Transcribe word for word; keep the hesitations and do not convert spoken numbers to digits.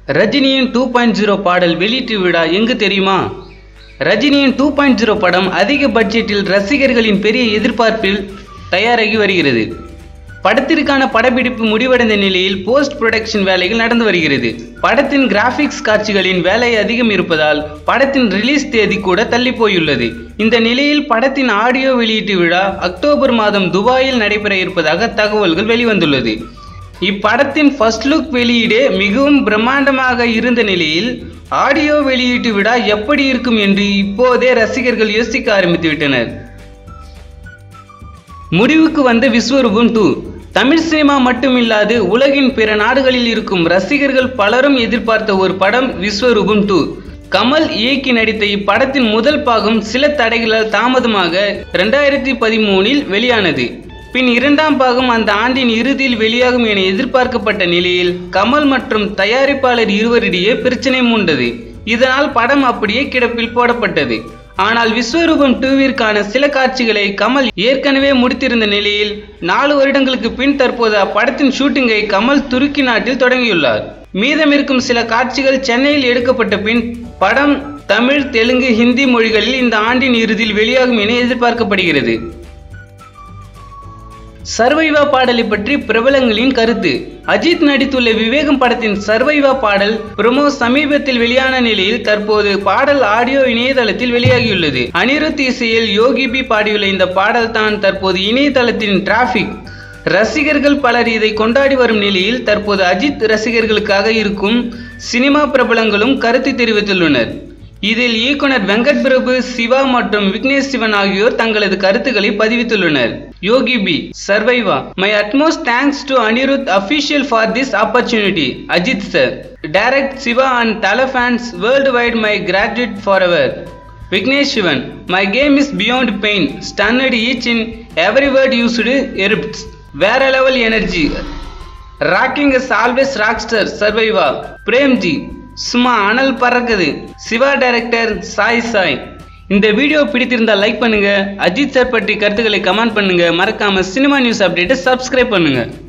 ரஜினியின் two point zero பாடல் வெளியீட்டு விழா எங்கு தெரியுமா? ரஜினியின் டூ பாயிண்ட் ஜீரோ படம் அதிக பட்ஜெட்டில் ரசிகர்களின் பெரிய எதிர்பார்ப்பில் தயாராகி வருகிறது. படத்திற்கான படப்பிடிப்பு முடிவடைந்த நிலையில் போஸ்ட் ப்ரொடக்ஷன் வேலைகள் நடந்து வருகிறது. படத்தின் கிராபிக்ஸ் காட்சிகளின் வேலை அதிகம் இருப்பதால் படத்தின் ரிலீஸ் தேதி கூட தள்ளி போயுள்ளது. இந்த நிலையில் படத்தின் ஆடியோ வெளியீட்டு விழா அக்டோபர் மாதம் துபாயில் நடைபெற இருப்பதாக தகவல்கள் வெளிவந்துள்ளது. இப்படத்தின் ஃபர்ஸ்ட் லுக் வெளியீடு மிகவும் பிரம்மாண்டமாக இருந்த நிலையில் ஆடியோ வெளியீட்டு விழா எப்படி இருக்கும் என்று இப்போதே ரசிகர்கள் யோசிக்க ஆரம்பித்து விட்டனர். முடிவுக்கு வந்த விஸ்வரூபம் டூ. தமிழ் சினிமா மட்டுமில்லாது உலகின் பிற நாடுகளில் இருக்கும் ரசிகர்கள் பலரும் எதிர்பார்த்த ஒரு படம் விஸ்வரூபம் டூ. கமல் இயக்கி நடித்த இப்படத்தின் முதல் பாகம் சில தடைகளால் தாமதமாக இரண்டாயிரத்தி பதிமூனில் வெளியானது. பின் இரண்டாம் பாகம் அந்த ஆண்டின் இறுதியில் வெளியாகும் என எதிர்பார்க்கப்பட்ட நிலையில் கமல் மற்றும் தயாரிப்பாளர் இருவரிடையே பிரச்சனை மூண்டது. இதனால் படம் அப்படியே கிடப்பில் போடப்பட்டது. ஆனால் விஸ்வரூபம் டூவிற்கான சில காட்சிகளை கமல் ஏற்கனவே முடித்திருந்த நிலையில் நாலு வருடங்களுக்கு பின் தற்போது அப்படத்தின் ஷூட்டிங்கை கமல் துருக்கி நாட்டில் தொடங்கியுள்ளார். மீதம் இருக்கும் சில காட்சிகள் சென்னையில் எடுக்கப்பட்ட பின் படம் தமிழ், தெலுங்கு, ஹிந்தி மொழிகளில் இந்த ஆண்டின் இறுதியில் வெளியாகும் என எதிர்பார்க்கப்படுகிறது. சர்வைவா பாடலை பற்றி பிரபலங்களின் கருத்து. அஜித் நடித்துள்ள விவேகம் படத்தின் சர்வைவா பாடல் ப்ரோமோ சமீபத்தில் வெளியான நிலையில் தற்போது பாடல் ஆடியோ இணையதளத்தில் வெளியாகியுள்ளது. அனிருத் இசையில் யோகி பி பாடியுள்ள இந்த பாடல் தான் தற்போது இணையதளத்தின் டிராபிக். ரசிகர்கள் பலர் இதை கொண்டாடி வரும் நிலையில் தற்போது அஜித் ரசிகர்களுக்காக இருக்கும் சினிமா பிரபலங்களும் கருத்து தெரிவித்துள்ளனர். இதில் இயக்குனர் வெங்கட் பிரபு, சிவா மற்றும் விக்னேஷ் சிவன் ஆகியோர் தங்களது கருத்துக்களை பதிவித்துள்ளனர். யோகி பி, சர்வைவா. My utmost thanks to Anirudh official for this opportunity. Ajith sir. Direct Siva and Thala fans worldwide my gratitude forever. Vignesh Shivan. My game is beyond pain. Stunned each in every word used erupts. வேற level energy. Rocking is always rockstar. சர்வைவா. பிரேம்ஜி. சும்மா அனல் பறக்குது. Siva director Sai Sai. இந்த video பிடித்திருந்தால் like பண்ணுங்க. Ajith sir பற்றி கருத்துக்களை கமெண்ட் பண்ணுங்க. மறக்காம சினிமா நியூஸ் அப்டேட்டை சப்ஸ்கிரைப் பண்ணுங்க.